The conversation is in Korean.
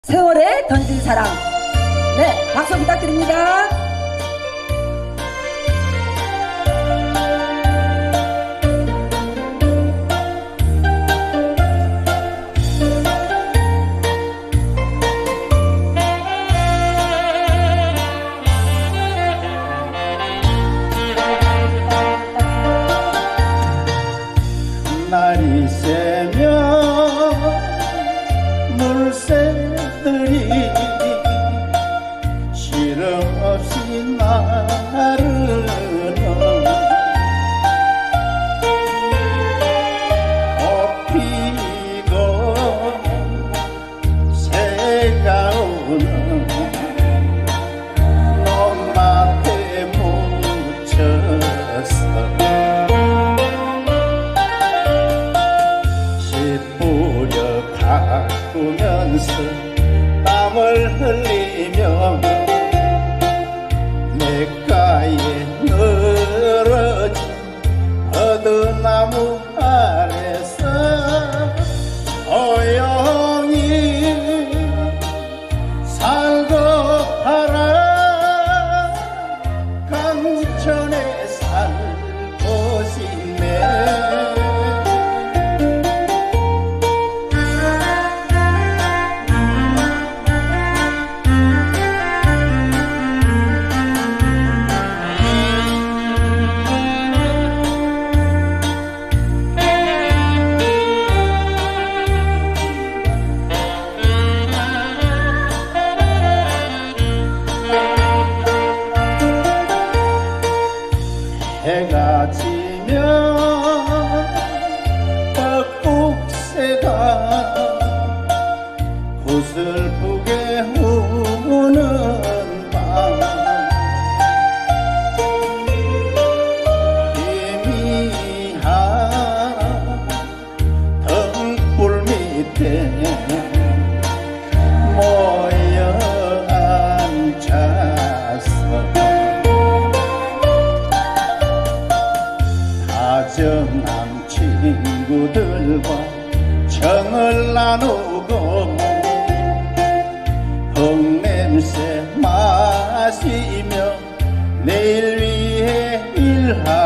세월에 던진 사랑. 네, 박수 부탁드립니다. 날이 새면 물새들이 시름없이 나르는 꽃 피고 새가 오는 논밭에 묻혀서 바꾸면서 땀을 흘리며 냇가에 늘어진 버드나무 아래서 조용히 살고 팔아 강천에 살고 싶네. 해가 지면 벚국새가 구슬프게 우는 밤 희미한 등불 밑에 모여 앉아서 다정한 친구들과 정을 나누고 흙냄새 마시며 내일 위해 일하고